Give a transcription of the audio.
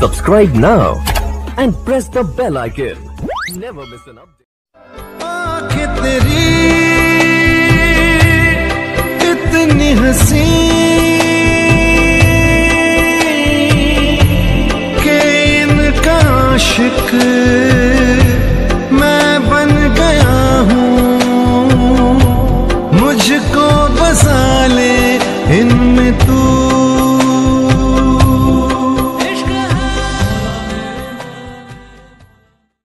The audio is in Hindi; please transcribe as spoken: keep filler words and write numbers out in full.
Subscribe now and press the bell icon. Never miss an update. आँखें तेरी इतनी हंसी के इनका आशिक